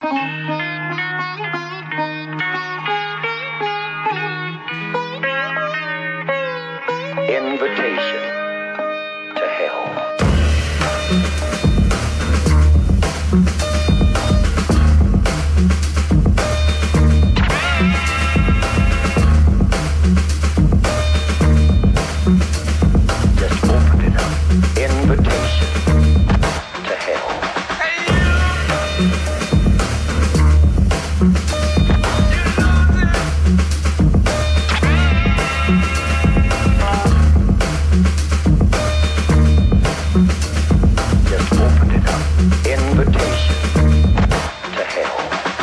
Invitation to hell. Just open it up. Invitation to hell. Just open it up. Invitation to hell.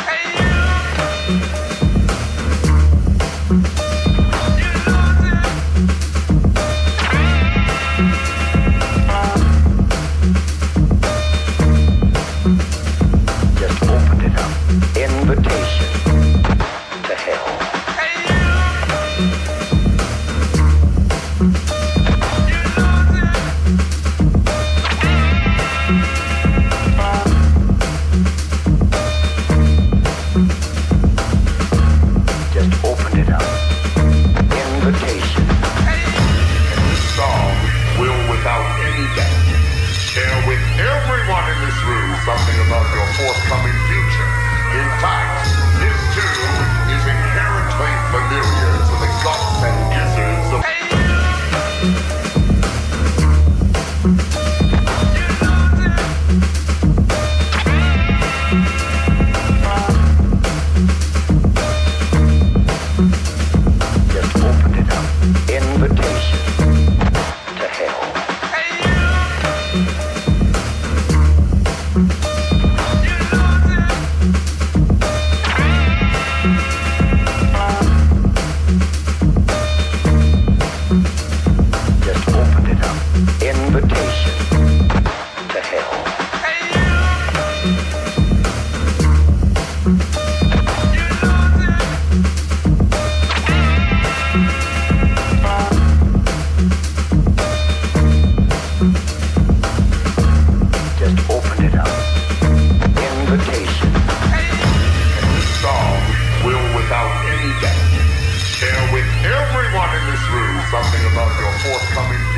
Just open it up. Invitation to hell. Just open it up. Invitation. This song will, without any doubt, share with everyone in this room something about your forthcoming future. In fact, this tune is inherently familiar to the gods and gizzards of... Just open it up. Invitation to hell. Just open it up. Invitation to hell. Just open it up. Invitation. This song will, without any doubt, share with everyone in this room something about your forthcoming